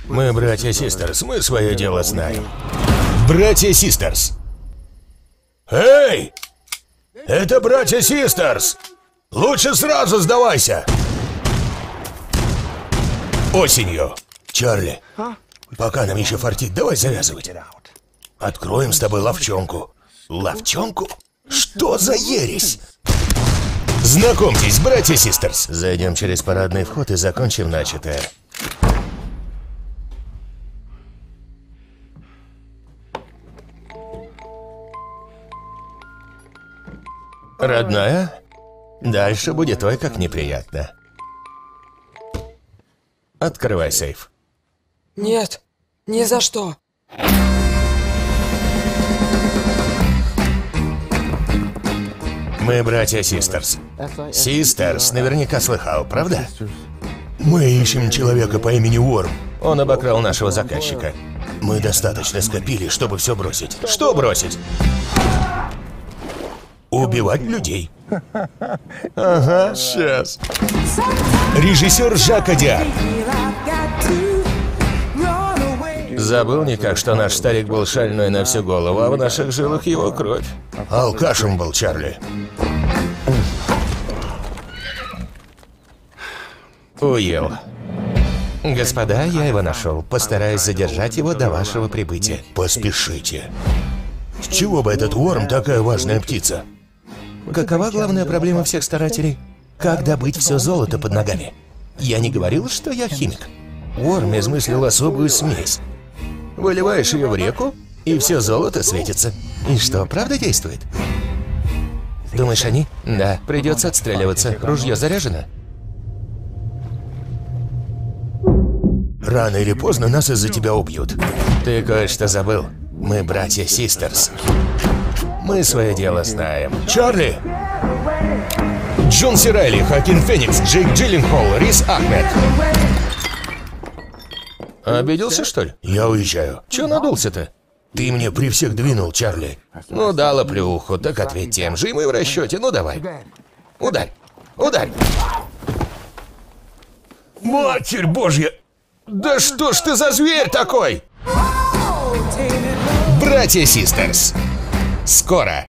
Мы братья Систерс, мы свое дело знаем. Братья Систерс. Эй! Это братья Систерс! Лучше сразу сдавайся! Осенью. Чарли, пока нам еще фартит, давай завязывать. Откроем с тобой ловчонку. Ловчонку? Что за ересь? Знакомьтесь, братья Систерс. Зайдем через парадный вход и закончим начатое. Родная, дальше будет ой как неприятно. Открывай сейф. Нет, ни за что. Мы братья Систерс. Систерс наверняка слыхал, правда? Мы ищем человека по имени Уорм. Он обокрал нашего заказчика. Мы достаточно скопили, чтобы все бросить. Что бросить? Убивать людей. Ага, сейчас. Режиссер Жак Одиар. Забыл никак, что наш старик был шальной на всю голову, а в наших жилах его кровь. Алкашем был Чарли. Уилл. Господа, я его нашел. Постараюсь задержать его до вашего прибытия. Поспешите. С чего бы этот Уорм такая важная птица? Какова главная проблема всех старателей? Как добыть все золото под ногами? Я не говорил, что я химик. Уорм измыслил особую смесь. Выливаешь ее в реку, и все золото светится. И что, правда действует? Думаешь, они? Да, придется отстреливаться. Ружье заряжено? Рано или поздно нас из-за тебя убьют. Ты кое-что забыл. Мы братья Систерс. Мы свое дело знаем. Чарли! Джон Си Райли, Хоакин Феникс, Джейк Джилленхол, Риз Ахмед. Обиделся, что ли? Я уезжаю. Чё надулся-то? Ты мне при всех двинул, Чарли. Ну, дал оплеуху, так ответь тем же, и мы в расчете. Ну, давай. Ударь. Ударь. Матерь Божья! Да что ж ты за зверь такой? Братья Систерс. Скоро.